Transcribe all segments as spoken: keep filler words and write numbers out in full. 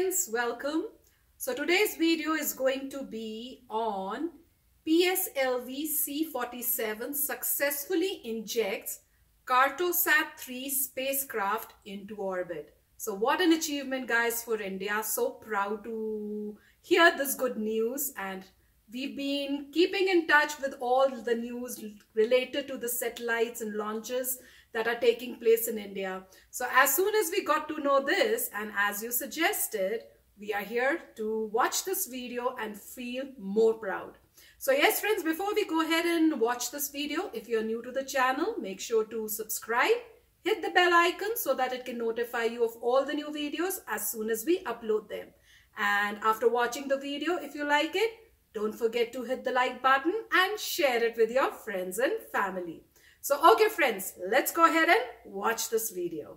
friends, welcome. So today's video is going to be on P S L V C forty-seven successfully injects Cartosat three spacecraft into orbit. So what an achievement, guys, for India. So proud to hear this good news, and we've been keeping in touch with all the news related to the satellites and launches that are taking place in India. So as soon as we got to know this, and as you suggested, we are here to watch this video and feel more proud. So yes, friends, before we go ahead and watch this video, if you're new to the channel, make sure to subscribe, hit the bell icon so that it can notify you of all the new videos as soon as we upload them. And after watching the video, if you like it, don't forget to hit the like button and share it with your friends and family. So, okay, friends, let's go ahead and watch this video.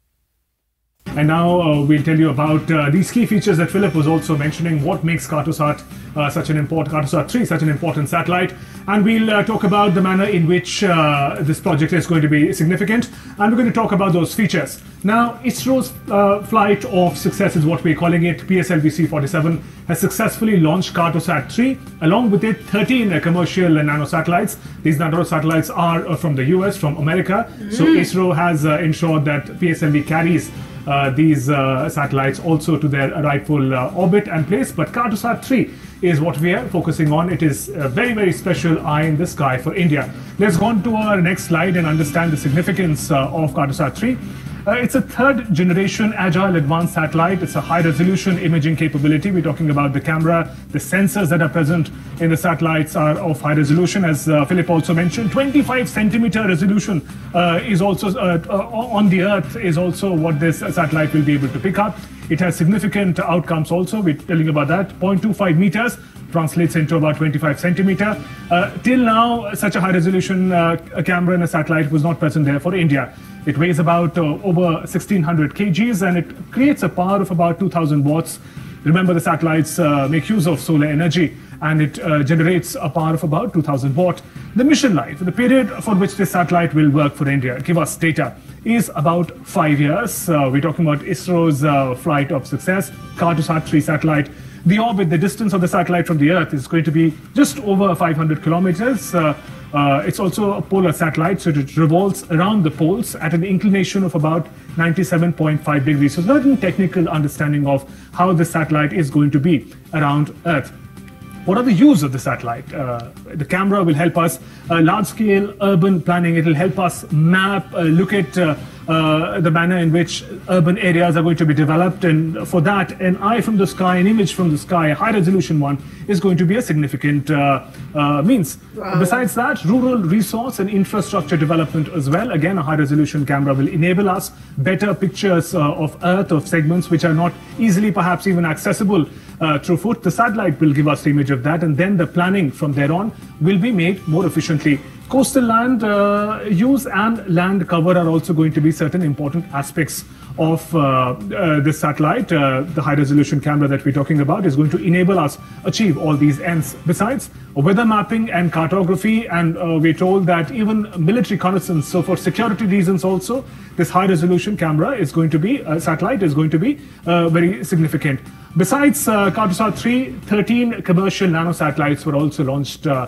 And now uh, we'll tell you about uh, these key features that Philip was also mentioning, what makes Cartosat uh, such an important, Cartosat three such an important satellite. And we'll uh, talk about the manner in which uh, this project is going to be significant. And we're going to talk about those features. Now, ISRO's uh, flight of success is what we're calling it. P S L V C forty-seven has successfully launched Cartosat three, along with it thirteen uh, commercial uh, nanosatellites. These nanosatellites are uh, from the U S, from America. Mm. So ISRO has uh, ensured that P S L V carries Uh, these uh, satellites also to their rightful uh, orbit and place. But Cartosat three is what we are focusing on. It is a very, very special eye in the sky for India. Let's go on to our next slide and understand the significance uh, of Cartosat three. Uh, it's a third generation agile advanced satellite. It's a high resolution imaging capability. We're talking about the camera. The sensors that are present in the satellites are of high resolution, as uh, Philip also mentioned. twenty-five centimeter resolution uh, is also uh, uh, on the Earth is also what this satellite will be able to pick up. It has significant outcomes also. We're telling you about that. zero point two five meters translates into about twenty-five centimeter. Uh, till now, such a high resolution uh, camera in a satellite was not present there for India. It weighs about uh, over sixteen hundred kilograms, and it creates a power of about two thousand watts. Remember, the satellites uh, make use of solar energy, and it uh, generates a power of about two thousand watt. The mission life, the period for which this satellite will work for India, give us data, is about five years. Uh, we're talking about ISRO's uh, flight of success, Cartosat three satellite. The orbit, the distance of the satellite from the Earth is going to be just over five hundred kilometers. Uh, uh, it's also a polar satellite, so it revolves around the poles at an inclination of about ninety-seven point five degrees. So certain technical understanding of how the satellite is going to be around Earth. What are the use of the satellite? Uh, the camera will help us uh, large-scale urban planning. It will help us map, uh, look at uh, uh, the manner in which urban areas are going to be developed. And for that, an eye from the sky, an image from the sky, a high-resolution one, is going to be a significant uh, uh, means. Wow. Besides that, rural resource and infrastructure development as well. Again, a high-resolution camera will enable us better pictures uh, of Earth, of segments which are not easily perhaps even accessible Uh, through foot. The satellite will give us the image of that, and then the planning from there on will be made more efficiently. Coastal land uh, use and land cover are also going to be certain important aspects of uh, uh, this satellite. Uh, the high resolution camera that we're talking about is going to enable us achieve all these ends. Besides weather mapping and cartography, and uh, we're told that even military reconnaissance, so for security reasons also, this high resolution camera is going to be, uh, satellite is going to be uh, very significant. Besides uh, Cartosat three, thirteen commercial nanosatellites were also launched uh,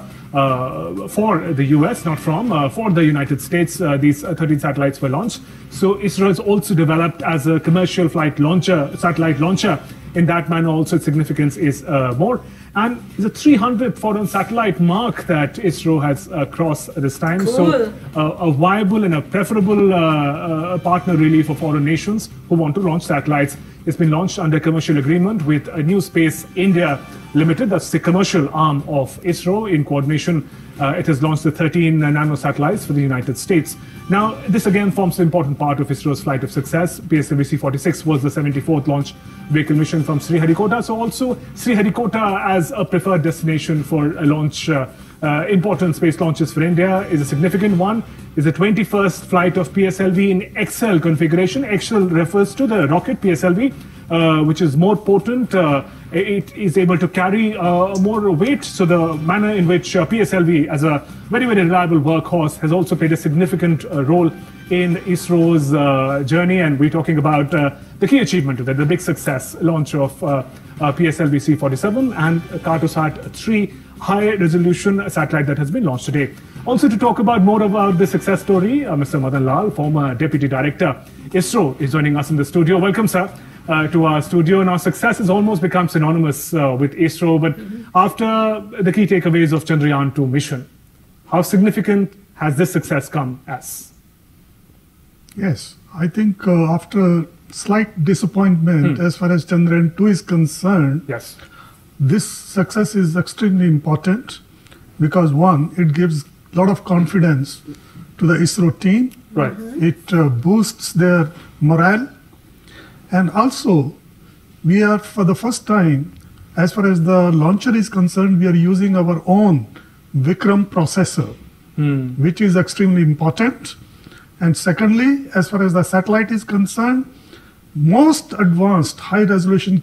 uh, for the U S, not from, uh, for the United States. Uh, these uh, thirteen satellites were launched. So ISRO has also developed as a commercial flight launcher, satellite launcher. In that manner also its significance is uh, more. And the three hundred foreign satellite mark that ISRO has uh, crossed this time. Cool. So uh, a viable and a preferable uh, uh, partner really for foreign nations who want to launch satellites. It's been launched under commercial agreement with a New Space India Limited. That's the commercial arm of ISRO. In coordination, uh, it has launched the thirteen uh, nano satellites for the United States. Now, this again forms an important part of ISRO's flight of success. P S L V C forty-six was the seventy-fourth launch vehicle mission from Sriharikota. So also Sriharikota as a preferred destination for a launch, uh, uh, important space launches for India is a significant one. Is the twenty-first flight of P S L V in X L configuration. X L refers to the rocket P S L V, uh, which is more potent. Uh, it is able to carry uh, more weight. So the manner in which uh, P S L V, as a very, very reliable workhorse, has also played a significant uh, role in ISRO's uh, journey. And we're talking about uh, the key achievement of that, the big success, launch of uh, uh, P S L V C forty-seven and Cartosat three high resolution satellite that has been launched today. Also to talk about more about the success story, uh, Mister Madan Lal, former Deputy Director, ISRO, is joining us in the studio. Welcome, sir, uh, to our studio. Now, success has almost become synonymous uh, with ISRO, but mm-hmm. after the key takeaways of Chandrayaan two mission, how significant has this success come as? Yes, I think uh, after slight disappointment hmm. as far as Chandrayaan two is concerned, yes, this success is extremely important because one, it gives a lot of confidence to the ISRO team. Right. It uh, boosts their morale. And also, we are, for the first time, as far as the launcher is concerned, we are using our own Vikram processor, hmm. which is extremely important. And secondly, as far as the satellite is concerned, most advanced high-resolution,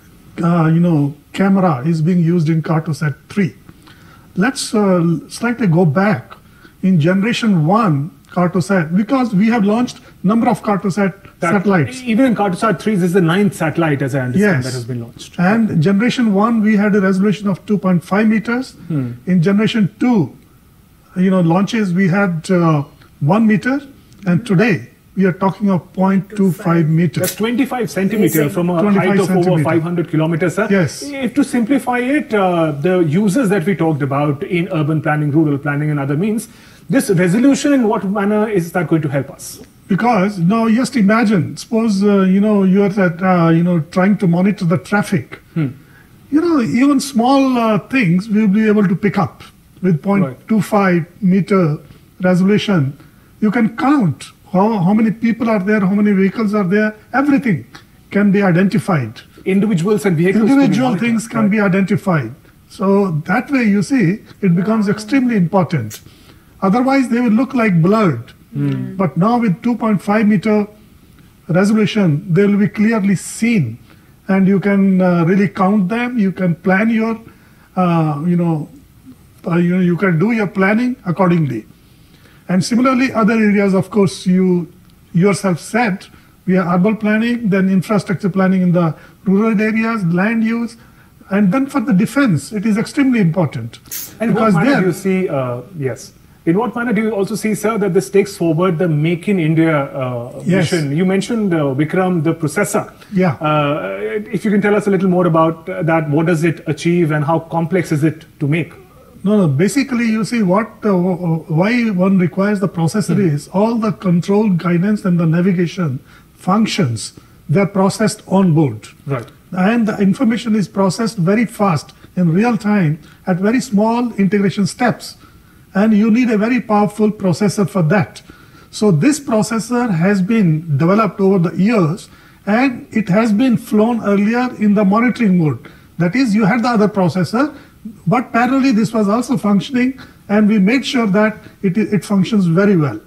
uh, you know, camera is being used in Cartosat three. Let's uh, slightly go back in generation one Cartosat, because we have launched number of Cartosat that, satellites. Even in Cartosat three, this is the ninth satellite, as I understand, yes. that has been launched. And generation one, we had a resolution of two point five meters. Hmm. In generation two, you know, launches, we had uh, one meter. And today, we are talking of zero point two five meters. That's twenty-five centimeters from a height of over five hundred kilometers. Sir. Yes. If to simplify it, uh, the users that we talked about in urban planning, rural planning and other means, this resolution, in what manner is that going to help us? Because now just imagine, suppose, uh, you know, you are at, uh, you know, trying to monitor the traffic. Hmm. You know, even small uh, things we will be able to pick up with zero point two five right. meter resolution. You can count how, how many people are there, how many vehicles are there, everything can be identified. Individuals and vehicles. Individual things can right. be identified. So that way, you see, it becomes extremely important. Otherwise, they will look like blurred. Mm. But now with two point five meter resolution, they will be clearly seen. And you can uh, really count them. You can plan your, uh, you know, uh, you know, you can do your planning accordingly. And similarly, other areas, of course, you yourself said, we have urban planning, then infrastructure planning in the rural areas, land use, and then for the defense, it is extremely important. And because what manner do you see, uh, yes, in what manner do you also see, sir, that this takes forward the Make in India uh, yes. mission? You mentioned uh, Vikram, the processor. Yeah. Uh, if you can tell us a little more about that, what does it achieve and how complex is it to make? No, no. Basically, you see what uh, why one requires the processor mm-hmm. is all the control, guidance, and the navigation functions. They're processed on board, right? And the information is processed very fast in real time at very small integration steps, and you need a very powerful processor for that. So this processor has been developed over the years, and it has been flown earlier in the monitoring mode. That is, you had the other processor. But parallelly, this was also functioning, and we made sure that it, it functions very well.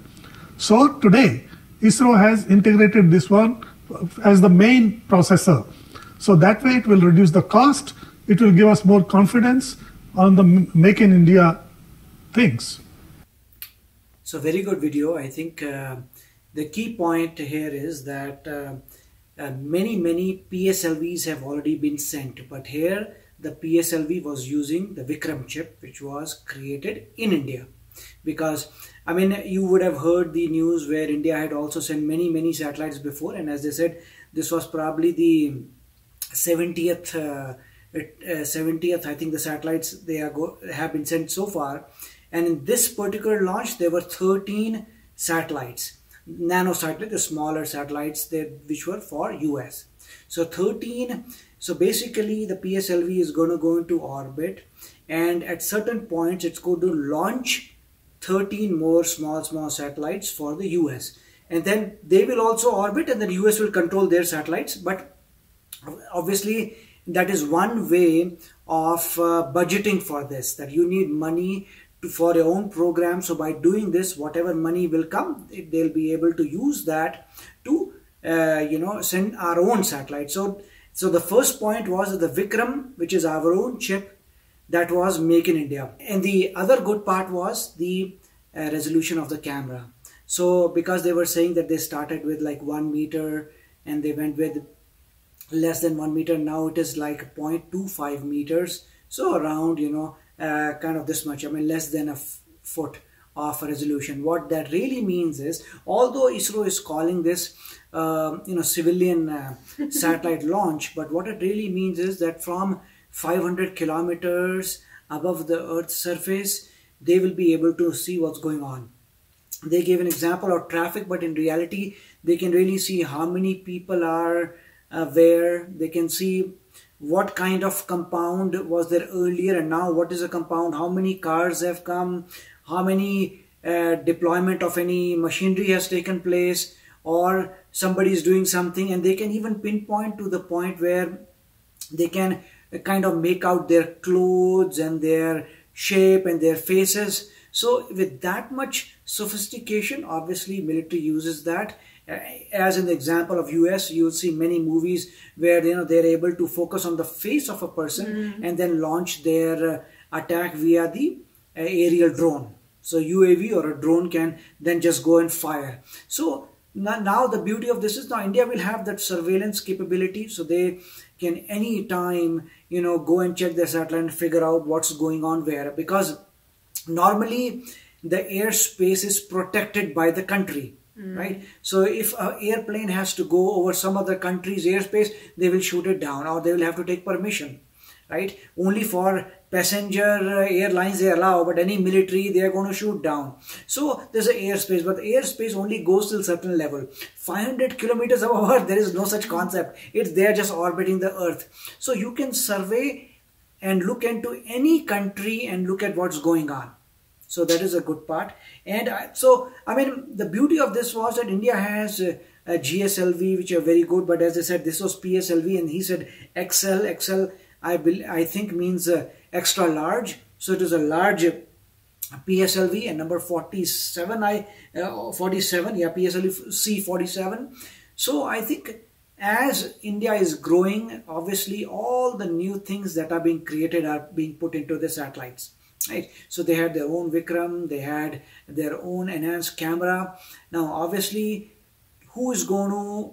So today, ISRO has integrated this one as the main processor. So that way, it will reduce the cost. It will give us more confidence on the Make in India things. So very good video. I think uh, the key point here is that uh, uh, many, many P S L Vs have already been sent, but here, the P S L V was using the Vikram chip, which was created in India. Because, I mean, you would have heard the news where India had also sent many, many satellites before. And as they said, this was probably the seventieth, uh, uh, seventieth, I think the satellites they are go have been sent so far. And in this particular launch, there were thirteen satellites, nano satellites, the smaller satellites that, which were for U S. So thirteen, so basically the P S L V is going to go into orbit, and at certain points it's going to launch thirteen more small, small satellites for the U S. And then they will also orbit, and then U S will control their satellites. But obviously that is one way of uh, budgeting for this, that you need money to, for your own program. So by doing this, whatever money will come, it, they'll be able to use that to uh, you know, send our own satellite. So so the first point was that the Vikram, which is our own chip, that was Make in India. And the other good part was the uh, resolution of the camera. So because they were saying that they started with like one meter and they went with less than one meter. Now it is like zero point two five meters, so around, you know, uh, kind of this much. I mean, less than a f foot of resolution. What that really means is, although ISRO is calling this uh, you know, civilian uh, satellite launch, but what it really means is that from five hundred kilometers above the Earth's surface, they will be able to see what's going on. They gave an example of traffic, but in reality, they can really see how many people are uh, where. They can see what kind of compound was there earlier and now what is a compound, how many cars have come, how many uh, deployment of any machinery has taken place, or somebody is doing something, and they can even pinpoint to the point where they can kind of make out their clothes and their shape and their faces. So with that much sophistication, obviously military uses that. As in the example of U S, you'll see many movies where, you know, they're able to focus on the face of a person mm-hmm. and then launch their uh, attack via the uh, aerial drone. So U A V or a drone can then just go and fire. So now, now the beauty of this is now India will have that surveillance capability, so they can any time, you know, go and check their satellite and figure out what's going on where, because normally the airspace is protected by the country. Mm. Right? So if an airplane has to go over some other country's airspace, they will shoot it down, or they will have to take permission. Right? Only for passenger airlines they allow, but any military they are going to shoot down. So there's an airspace, but the airspace only goes till a certain level. five hundred kilometers above Earth, there is no such concept. It's there just orbiting the Earth. So you can survey and look into any country and look at what's going on. So that is a good part. And I, so, I mean, the beauty of this was that India has a, a G S L V, which are very good. But as I said, this was P S L V, and he said X L. X L, I, I think, means uh, extra large. So it is a large P S L V, and number forty-seven, I uh, forty-seven, yeah, P S L V C forty-seven. So I think as India is growing, obviously all the new things that are being created are being put into the satellites. Right. So they had their own Vikram, they had their own enhanced camera. Now, obviously, who is going to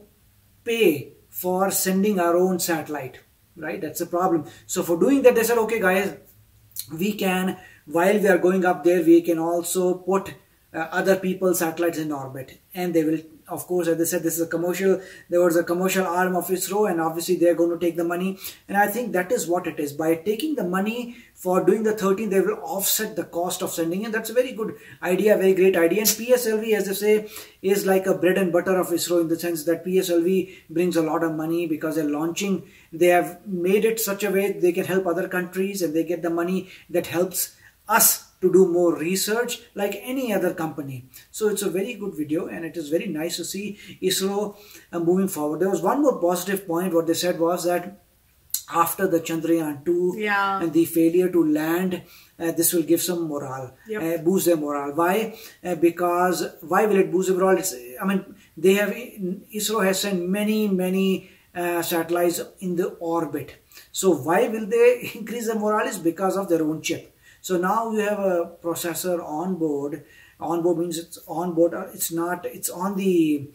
pay for sending our own satellite? Right? That's the problem. So for doing that, they said, okay, guys, we can, while we are going up there, we can also put uh, other people's satellites in orbit. And they will, of course, as they said, this is a commercial, there was a commercial arm of ISRO, and obviously they're going to take the money. And I think that is what it is. By taking the money for doing the thirteen, they will offset the cost of sending in. That's a very good idea, very great idea. And P S L V, as they say, is like a bread and butter of ISRO, in the sense that P S L V brings a lot of money because they're launching. They have made it such a way they can help other countries, and they get the money that helps us to do more research like any other company. So it's a very good video, and it is very nice to see ISRO uh, moving forward. There was one more positive point. What they said was that after the Chandrayaan two yeah. and the failure to land, uh, this will give some morale, yep. uh, boost their morale. Why? Uh, because why will it boost their morale? It's, I mean, they have, ISRO has sent many, many uh, satellites in the orbit. So why will they increase their morale? Is because of their own chip. So now you have a processor on board. On board means it's on board. It's not, it's on the,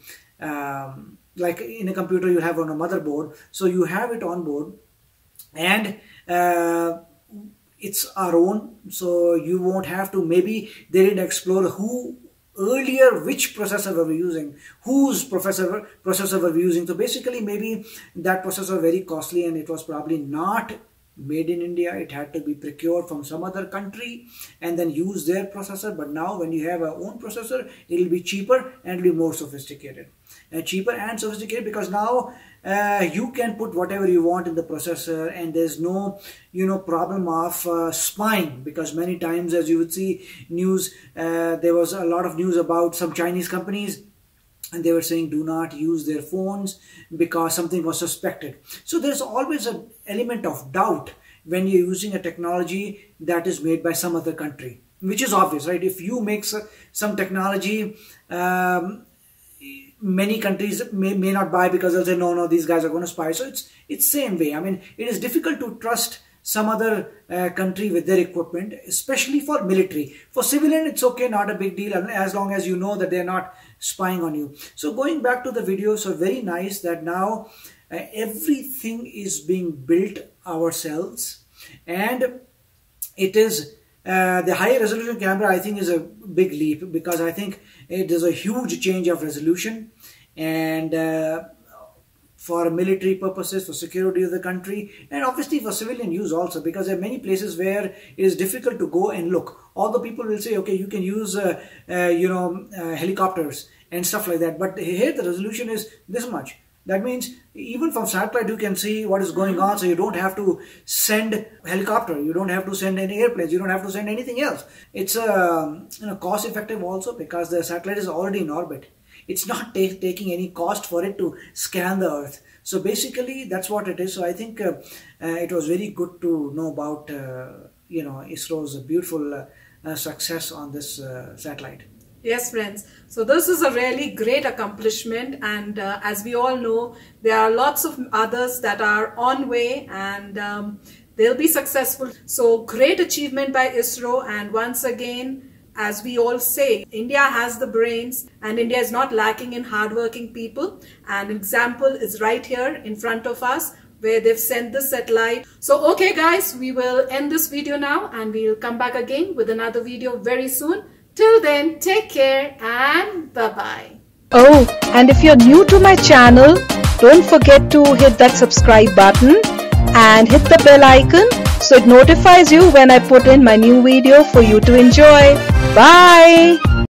um, like in a computer you have on a motherboard. So you have it on board, and uh, it's our own. So you won't have to, maybe they didn't explore who earlier, which processor were we using, whose processor, processor were we using. So basically maybe that processor was very costly, and it was probably not made in India. It had to be procured from some other country and then use their processor. But now when you have a own processor, it will be cheaper and it will be more sophisticated. Uh, cheaper and sophisticated because now uh, you can put whatever you want in the processor, and there's no, you know, problem of uh, spying, because many times, as you would see news, uh, there was a lot of news about some Chinese companies, and they were saying do not use their phones because something was suspected. So there's always an element of doubt when you're using a technology that is made by some other country, which is obvious, right? If you make some technology, um, many countries may, may not buy, because they'll say, no, no, these guys are going to spy. So it's it's same way. I mean, it is difficult to trust some other uh, country with their equipment, especially for military. For civilian, it's okay, not a big deal, as long as you know that they're not spying on you. So going back to the video, so very nice that now uh, everything is being built ourselves, and it is uh, the high resolution camera, I think, is a big leap, because I think it is a huge change of resolution, and uh, for military purposes, for security of the country, and obviously for civilian use also, because there are many places where it is difficult to go and look. Although people will say, okay, you can use uh, uh, you know uh, helicopters and stuff like that, but here the resolution is this much. That means even from satellite you can see what is going on, so you don't have to send helicopter, you don't have to send any airplanes, you don't have to send anything else. It's uh, you know cost effective also, because the satellite is already in orbit. It's not ta taking any cost for it to scan the Earth. So basically that's what it is. So I think uh, uh, it was very good to know about uh, you know ISRO's beautiful uh, uh, success on this uh, satellite. Yes, friends. So this is a really great accomplishment, and uh, as we all know, there are lots of others that are on way, and um, they'll be successful. So great achievement by ISRO, and once again, as we all say, India has the brains, and India is not lacking in hardworking people. An example is right here in front of us, where they've sent the satellite. So okay guys, we will end this video now, and we'll come back again with another video very soon. Till then, take care and bye-bye. Oh, and if you're new to my channel, don't forget to hit that subscribe button and hit the bell icon so it notifies you when I put in my new video for you to enjoy. Bye!